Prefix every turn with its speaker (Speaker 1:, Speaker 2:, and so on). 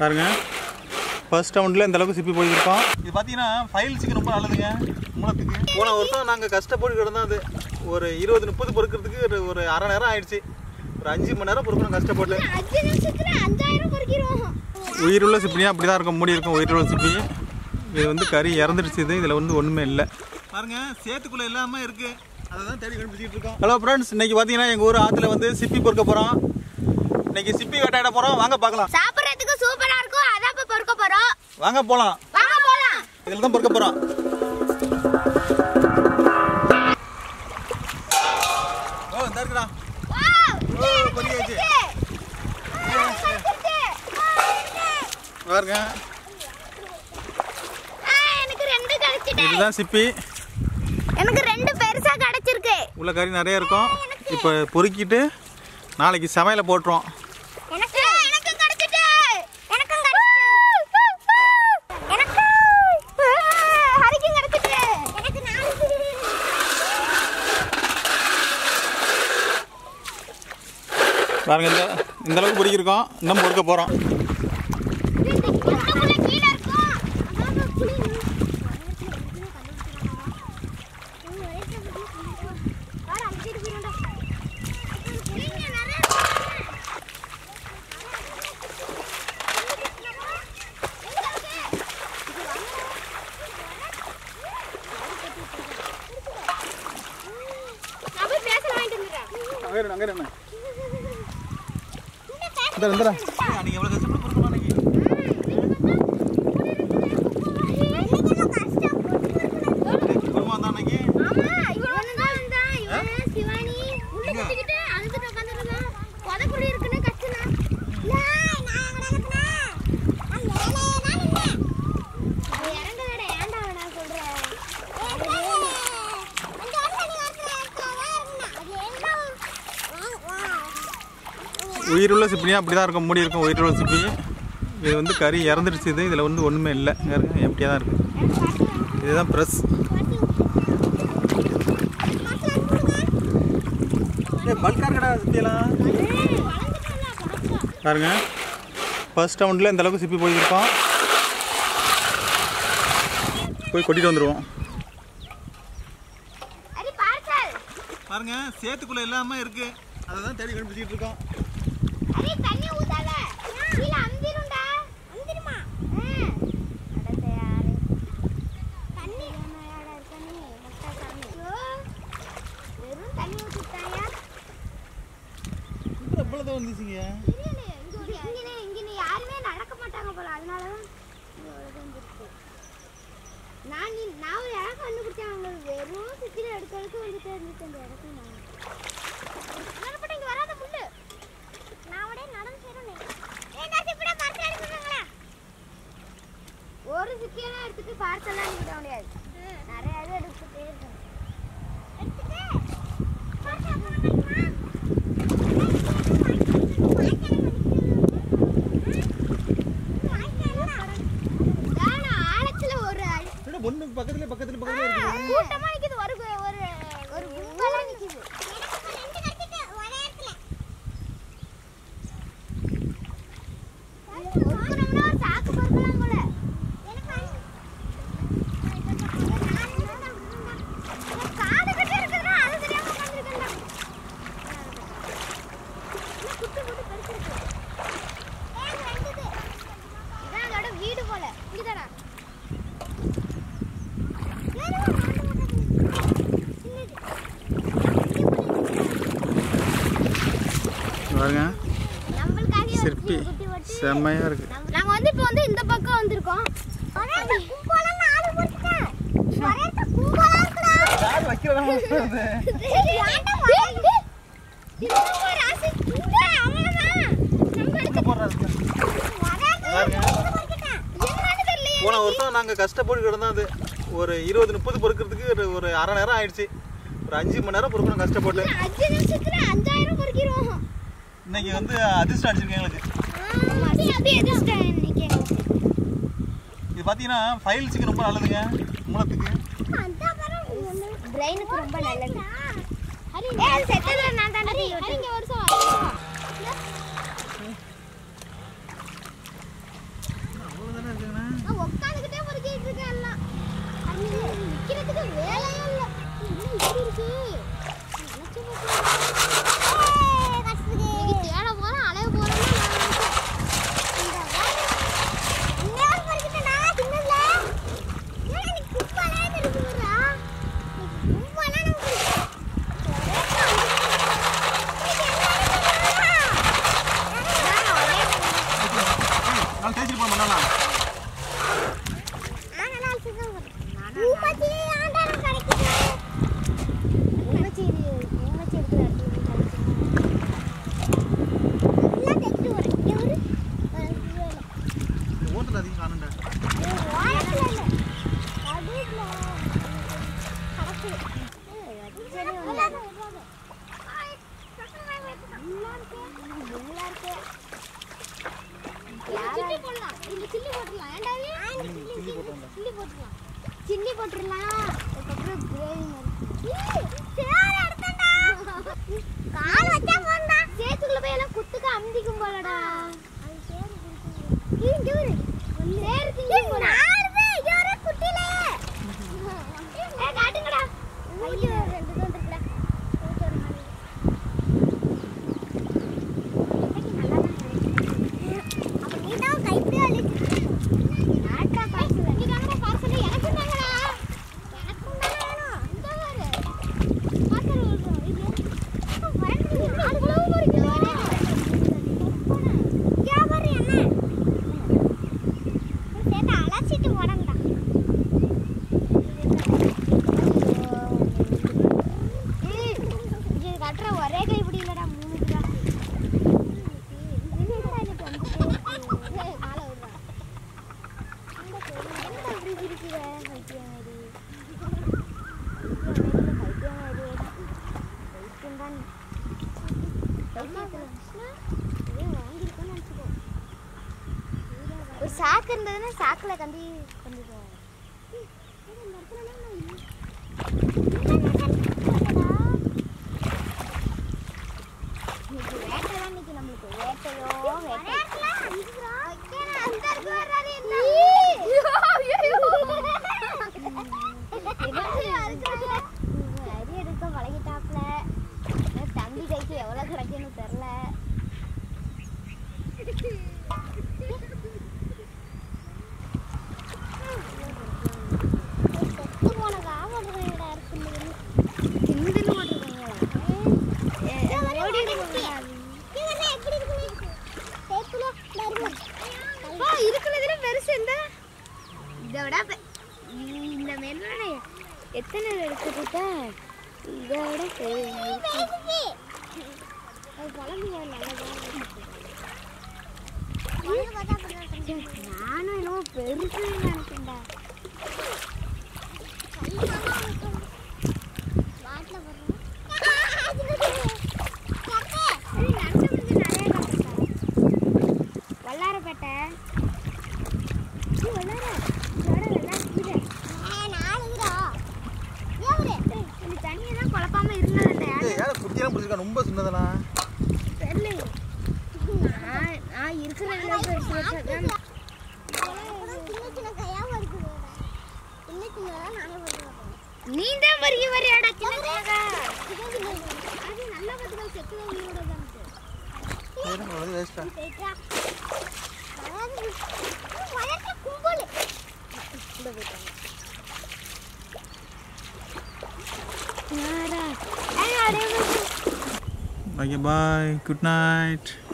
Speaker 1: பாருங்க ஃபர்ஸ்ட் ரவுண்டில் இந்த அளவுக்கு சிப்பி போயிருக்கோம். இது பார்த்தீங்கன்னா ஃபைல் சிக்கன் ரொம்ப நல்லதுங்க மூலத்துக்கு. போன வருஷம் நாங்கள் கஷ்டப்பட்டு கிடந்தோம். அது ஒரு 20-30 பொறுக்கிறதுக்கு ஒரு அரை நேரம் ஆயிடுச்சு. ஒரு 5 மணி நேரம் பொறுக்கணும் கஷ்டப்பட்டு. உயிருள்ள சிப்பினியா அப்படி தான் இருக்கும், மூடி இருக்கும் உயிருள்ள சிப்பி. இது வந்து கறி இறந்துடுச்சு. இதில் வந்து ஒன்றுமே இல்லை. பாருங்க சேத்துக்குள்ளே இல்லாமல் இருக்குது. அதை தான் தேடி கண்டுபிடிச்சிட்டு இருக்கோம். ஹலோ ஃப்ரெண்ட்ஸ், இன்னைக்கு பார்த்தீங்கன்னா எங்கள் ஊர் ஆற்றுல வந்து சிப்பி பொறுக்க போகிறோம். இன்னைக்கு சிப்பி வேட்டையாட போகிறோம். வாங்க பார்க்கலாம்.
Speaker 2: சாப்பிட்றதுக்கு சூப்பரா இருக்கும். அதான் இப்ப பொறுக்க போறோம்.
Speaker 1: வாங்க போலாம்.
Speaker 2: வாங்க போலாம்.
Speaker 1: இதில் தான் பொறுக்க போகிறோம். ஓ இந்த இருக்குடா. ஓ பொரியாச்சு. பாருங்க
Speaker 2: எனக்கு 2 கிடைச்சிட்டே.
Speaker 1: இதுதான் சிப்பி.
Speaker 2: எனக்கு 2 பெருசா கிடைச்சிருக்கு.
Speaker 1: உள்ள கறி நிறைய இருக்கும். இப்போ பொறுக்கிட்டு நாளைக்கு சமையல போட்டுருவோம்.
Speaker 2: எனக்கு கிடைச்சிட்டே. எனக்கு கிடைச்சிட்டே. எனக்கு ஹரிக்கு கிடைச்சிட்டே. எனக்கு 4.
Speaker 1: பாருங்க இந்த அளவுக்கு பொறுக்கிருக்கோம். இன்னும் பொறுக்க போகிறோம். நீங்க எவ்வளவு கஷ்டப்பட்டு பொறுக்கணும் நீங்க. குருமா தான் நீங்க.
Speaker 2: ஆமா இவன் தான் இவன் சிவானி உள்ள கட்டிக்கிட்டு அழுதுட்டு உட்கார்ந்திருக்கான். கொதக்குடி இருக்குன்னு கத்துனா. நான் எங்கடா கத்துனா? நான் மேலே தான் நின்னேன். அது இறங்கலடா. ஏன்டா நான் சொல்றேன். அந்த ஒண்ணு அது என்ன?
Speaker 1: உயிருள்ள சிப்பினியா அப்படி தான் இருக்கும், மூடி இருக்கும் உயிருள்ள சிப்பி. இது வந்து கறி இறந்துடுச்சு. இதில் வந்து ஒன்றுமே இல்லை. எப்படியா தான் இருக்குது. இதுதான் ப்ரெஸ். பல்கார் கடை சிப்பியெல்லாம் பாருங்க ஃபர்ஸ்ட் ரவுண்டில் இந்த அளவுக்கு சிப்பி போயிருக்கோம். போய் கொட்டிட்டு வந்துடுவோம். பாருங்க சேத்துக்குள்ளே இல்லாமல் இருக்குது. அதை தான் தேடி கண்டுபிடிச்சிட்டு இருக்கோம்.
Speaker 2: அரே தண்ணி ஊத்தாத. கீழ அந்திரும்டா. அந்திருமா? அடடே யாரு. தண்ணி என்னடா இருக்கனே மொட்டை சாமி. வெறும் தண்ணி ஊத்திட்டாயா?
Speaker 1: இது எவ்வளவு வந்துச்சுங்க?
Speaker 2: தெரியலையே. இங்க யாருமே நடக்க மாட்டாங்க போல. அதனால தான் இவ்வளவு வந்துருக்கு. நான் ஒரு இடம் கண்டுபிடிச்சேன். அவங்க வெறும் சுத்தில எடுத்து வந்துட்டே இருந்துச்சு அந்த இடத்துல. நான் இங்க வராத முள்ளு. ஒரு சிப்பியெல்லாம் எடுத்துட்டு பார்சல்லாம் விட முடியாது. நிறைய இது எடுத்துட்டே இருக்கணும். ஆழத்துல ஒரு
Speaker 1: ஒண்ணு பக்கத்துல இருக்கு.
Speaker 2: கூட்டமா நிக்குது. ஒரு கும்பலா நிக்குது. வீடு போல இங்கதானா?
Speaker 1: பாருங்க சிற்பி செம்மையா இருக்கு.
Speaker 2: நாங்க வந்து இப்போ வந்து இந்த பக்கம் வந்திருக்கோம்.
Speaker 1: போன வருஷம் நாங்கள் கஷ்டப்பட்டு கிடந்தோம். அது ஒரு 20-30 பொறுக்கிறதுக்கு ஒரு அரை நேரம் ஆயிடுச்சு. ஒரு 5 மணி நேரம் பொறுக்கணும் கஷ்டப்பட்டு.
Speaker 2: 5 நிமிஷத்துல 5000 பொறுக்கிறோம்.
Speaker 1: இன்னைக்கு வந்து அதிர்ஷ்டம் அடிச்சிருக்கு எங்களுக்கு. இது பார்த்தீங்கன்னா ஃபைல் சிக்கன் ரொம்ப நல்லதுங்க மூலத்துக்கு.
Speaker 2: பிரெயினுக்கு ரொம்ப நல்லது. ஏய் செத்தது நான் தான இங்க வருஷம்.
Speaker 1: ஓரத்தில் அதிகம் காணுண்டா.
Speaker 2: சில்லி போட்டுடலாம். அதுக்கப்புறம் கால் வச்சா போண்டா. சேத்துக்குள்ள போய் எல்லாம் குத்துக்க அமுதிக்கும் போலடா. காட்டுங்கடா. ஐயோ 2 தான் இருக்குடா. ஒரே கை பிடிக்கலடா 3 தான். ஒரு சாக்கு இருந்ததுன்னா சாக்குல கண்டி வந்துடும். தம்பி கைக்கு எவ்வளவு கிடைக்குன்னு தெரியல. இருக்கிறதுல பெருசு இந்த இதை விட இந்த மெல்ல எத்தனை எடுத்துக்கிட்ட இதை விட நானும் என்னவோ பெருசு நினைக்கிறேன்டா. வல்லாரப்பேட்டை தண்ணியை தான் குழப்பாம இருந்தது.
Speaker 1: ரொம்ப சின்னதானா
Speaker 2: தெரியல. நான் இருக்கிற நீ தான் வரிய வரையாடா சின்னதாக. அது நல்ல பத்துக்கள் செத்து உயிரோட தான்
Speaker 1: Okay, bye. Good night.